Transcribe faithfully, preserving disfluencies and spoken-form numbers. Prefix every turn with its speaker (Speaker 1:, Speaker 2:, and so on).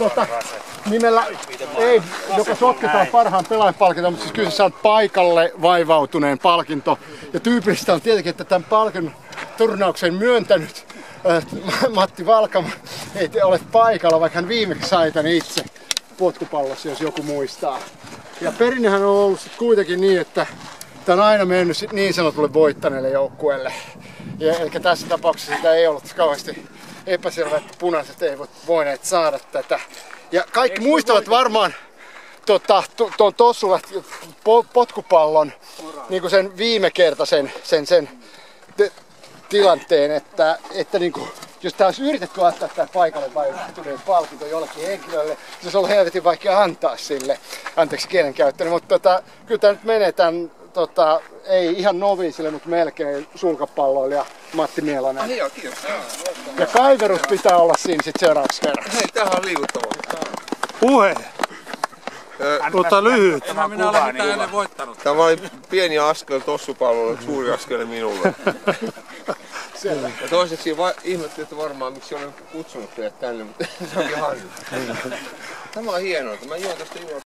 Speaker 1: Tota, nimellä ei, joka sotketaan parhaan pelaajan palkinto, mutta siis kyseessä on paikalle vaivautuneen palkinto. Ja tyypillistä on tietenkin, että tämän palkinnon turnauksen myöntänyt äh, Matti Valkama ei ole paikalla, vaikka hän viimeksi sai tän itse potkupallossa, jos joku muistaa. Ja perinnehän on ollut sit kuitenkin niin, että tämä on aina mennyt sit niin sanotulle voittaneelle joukkueelle. Ja, eli tässä tapauksessa sitä ei ollut kauheasti epäselvää, että punaiset ei voineet saada tätä. Ja kaikki Eikö muistavat varmaan tuon to, to, tossulla potkupallon niin kuin sen viimekertaisen sen, sen te, tilanteen, että, että niin kuin, jos tämä olisi yritetty antaa tämä paikalle vaihtuneen palkinto jollekin henkilölle, se olisi ollut helvetin vaikea antaa sille, anteeksi kielenkäyttöön, mutta tota, kyllä tämä nyt menee tämän, tota, ei ihan noviisille, mutta melkein sulkapalloilija Matti Mielanen.
Speaker 2: Ah, joo, kiitos.
Speaker 1: Ja kaiverus pitää olla siinä sitten seuraavaksi kerrassa.
Speaker 2: Hei, tämähän on liikuttavaa.
Speaker 3: Puhe! Mutta lyhyt.
Speaker 4: En minä ole mitään ennen voittanut.
Speaker 2: Tämä oli pieni askel tossupallolle, suuri askel minulle.
Speaker 1: Selvä.
Speaker 2: Ja toiseksi va- ihmettelin, että varmaan miksi olen kutsunut teidät tänne, mutta se onkin Hannu. Tämä on hienoa, että mä juon tästä juon